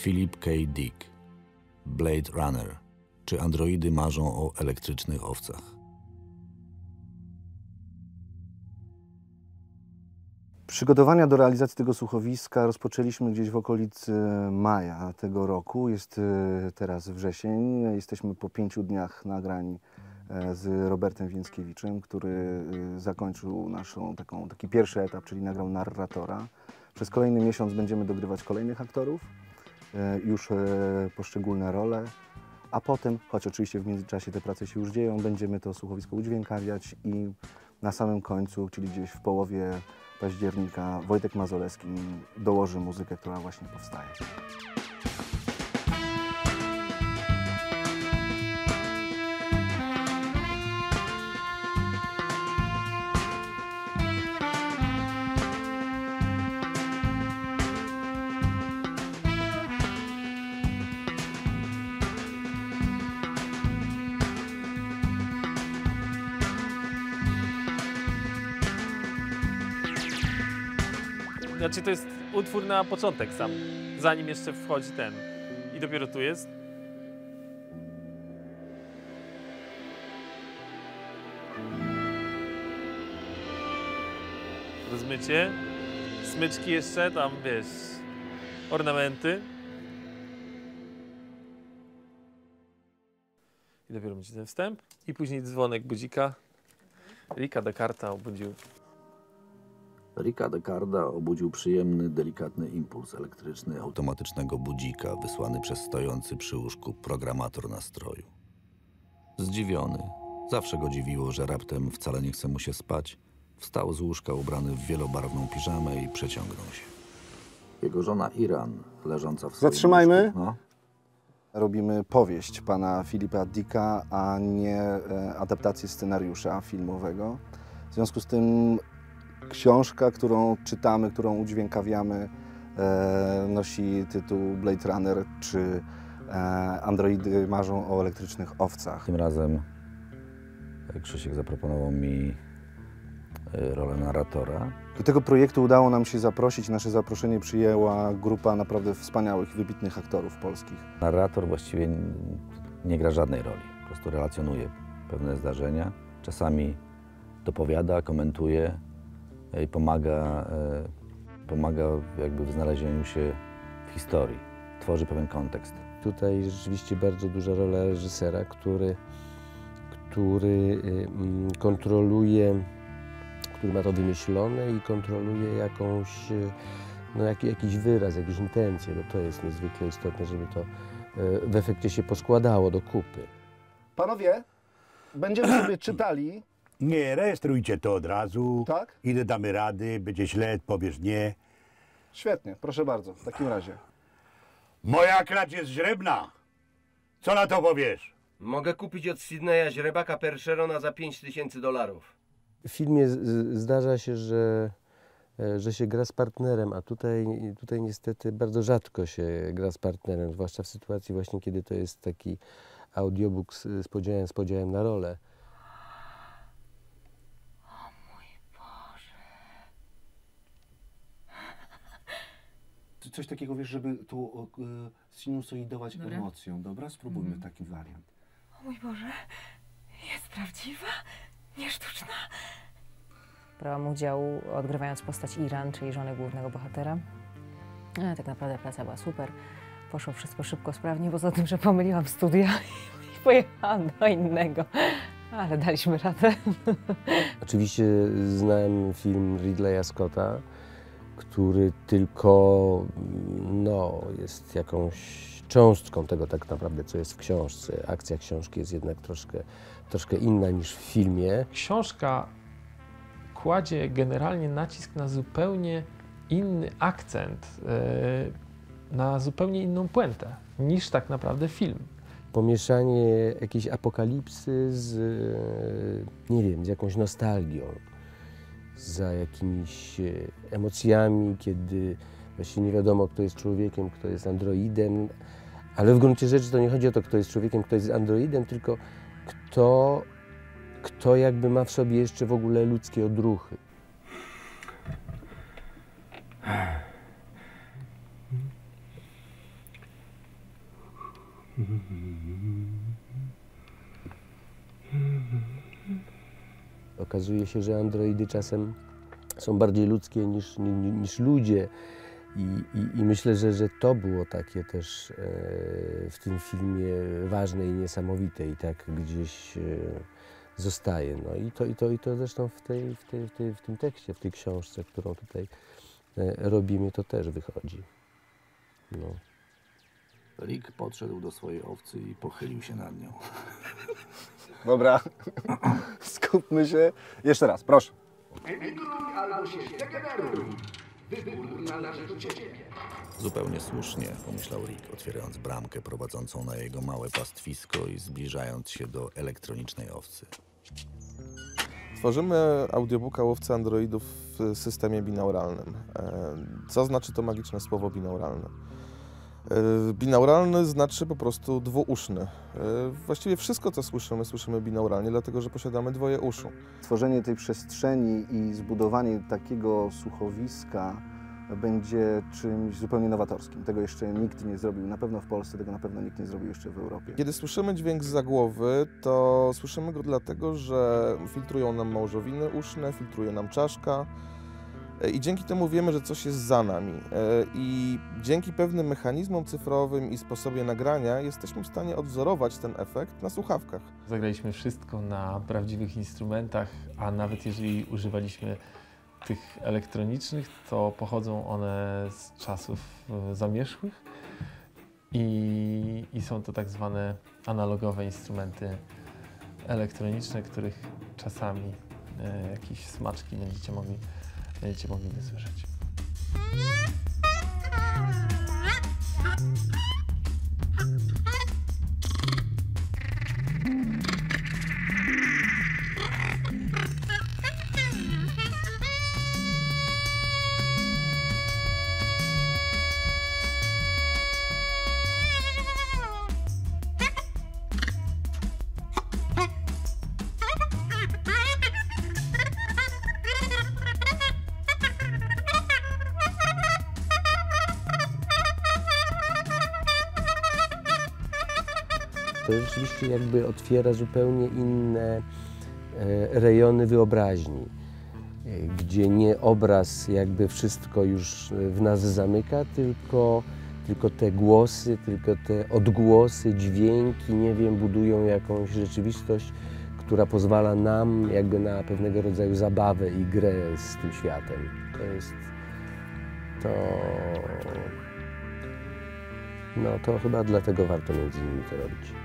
Philip K. Dick, Blade Runner. Czy androidy marzą o elektrycznych owcach? Przygotowania do realizacji tego słuchowiska rozpoczęliśmy gdzieś w okolicy maja tego roku. Jest teraz wrzesień. Jesteśmy po 5 dniach nagrań z Robertem Więckiewiczem, który zakończył taki pierwszy etap, czyli nagrał narratora. Przez kolejny miesiąc będziemy dogrywać kolejnych aktorów, już poszczególne role, a potem, choć oczywiście w międzyczasie te prace się już dzieją, będziemy to słuchowisko udźwiękawiać i na samym końcu, czyli gdzieś w połowie października, Wojtek Mazolewski dołoży muzykę, która właśnie powstaje. Znaczy to jest utwór na początek sam, zanim jeszcze wchodzi ten. I dopiero tu jest. Rozmycie. Smyczki jeszcze, tam wiesz, ornamenty. I dopiero będzie ten wstęp. I później dzwonek budzika. Ricka Descartesa obudził. Ricka Descartesa obudził przyjemny, delikatny impuls elektryczny automatycznego budzika wysłany przez stojący przy łóżku programator nastroju. Zdziwiony, zawsze go dziwiło, że raptem wcale nie chce mu się spać, wstał z łóżka ubrany w wielobarwną piżamę i przeciągnął się. Jego żona Iran, leżąca w swoim Zatrzymajmy. łóżku, no. Robimy powieść pana Philipa Dicka, a nie adaptację scenariusza filmowego. W związku z tym książka, którą czytamy, którą udźwiękawiamy, nosi tytuł Blade Runner, czy androidy marzą o elektrycznych owcach. Tym razem Krzysiek zaproponował mi rolę narratora. Do tego projektu udało nam się zaprosić. Nasze zaproszenie przyjęła grupa naprawdę wspaniałych, wybitnych aktorów polskich. Narrator właściwie nie gra żadnej roli, po prostu relacjonuje pewne zdarzenia. Czasami dopowiada, komentuje i pomaga jakby w znalezieniu się w historii. Tworzy pewien kontekst. Tutaj rzeczywiście bardzo duża rola reżysera, który kontroluje, który ma to wymyślone i kontroluje jakąś, jakiś wyraz, jakieś intencje, bo to jest niezwykle istotne, żeby to w efekcie się poskładało do kupy. Panowie, będziemy sobie czytali. Nie, rejestrujcie to od razu. Tak? Ile damy rady, będzie źle, powiesz nie. Świetnie, proszę bardzo, w takim razie. Moja klacz jest źrebna. Co na to powiesz? Mogę kupić od Sydneya źrebaka Percherona za $5000. W filmie zdarza się, że się gra z partnerem, a tutaj niestety bardzo rzadko się gra z partnerem, zwłaszcza w sytuacji właśnie, kiedy to jest taki audiobook z podziałem na rolę. Coś takiego, wiesz, żeby tu sinusoidować emocją, dobra? Spróbujmy taki wariant. O mój Boże, jest prawdziwa, nie sztuczna. Brałam udział odgrywając postać Iran, czyli żony głównego bohatera. Tak naprawdę praca była super. Poszło wszystko szybko, sprawnie, poza tym, że pomyliłam studia i pojechałam do innego. Ale daliśmy radę. Oczywiście znałem film Ridleya Scotta, który tylko jest jakąś cząstką tego tak naprawdę, co jest w książce. Akcja książki jest jednak troszkę inna niż w filmie. Książka kładzie generalnie nacisk na zupełnie inny akcent, na zupełnie inną puentę niż tak naprawdę film. Pomieszanie jakiejś apokalipsy z, nie wiem, z jakąś nostalgią, za jakimiś emocjami, kiedy właściwie nie wiadomo, kto jest człowiekiem, kto jest androidem, ale w gruncie rzeczy to nie chodzi o to, kto jest człowiekiem, kto jest androidem, tylko kto jakby ma w sobie jeszcze w ogóle ludzkie odruchy. Okazuje się, że androidy czasem są bardziej ludzkie niż ludzie. I myślę, że to było takie też w tym filmie ważne i niesamowite i tak gdzieś zostaje. No i to zresztą w tym tekście, w tej książce, którą tutaj robimy, to też wychodzi. No. Rick podszedł do swojej owcy i pochylił się nad nią. Dobra, skupmy się. Jeszcze raz, proszę. Zupełnie słusznie, pomyślał Rick, otwierając bramkę prowadzącą na jego małe pastwisko i zbliżając się do elektronicznej owcy. Tworzymy audiobooka Łowcy Androidów w systemie binauralnym. Co znaczy to magiczne słowo binauralne? Binauralny znaczy po prostu dwuuszny. Właściwie wszystko, co słyszymy binauralnie, dlatego że posiadamy dwoje uszu. Tworzenie tej przestrzeni i zbudowanie takiego słuchowiska będzie czymś zupełnie nowatorskim. Tego jeszcze nikt nie zrobił, na pewno w Polsce, tego na pewno nikt nie zrobił jeszcze w Europie. Kiedy słyszymy dźwięk zza głowy, to słyszymy go dlatego, że filtrują nam małżowiny uszne, filtruje nam czaszka i dzięki temu wiemy, że coś jest za nami. I dzięki pewnym mechanizmom cyfrowym i sposobie nagrania jesteśmy w stanie odwzorować ten efekt na słuchawkach. Zagraliśmy wszystko na prawdziwych instrumentach, a nawet jeżeli używaliśmy tych elektronicznych, to pochodzą one z czasów zamierzchłych i są to tak zwane analogowe instrumenty elektroniczne, których czasami jakieś smaczki będziecie mogli wysłyszeć. To rzeczywiście jakby otwiera zupełnie inne rejony wyobraźni, gdzie nie obraz jakby wszystko już w nas zamyka, tylko te głosy, tylko te odgłosy, dźwięki, nie wiem, budują jakąś rzeczywistość, która pozwala nam jakby na pewnego rodzaju zabawę i grę z tym światem. To chyba dlatego warto między innymi to robić.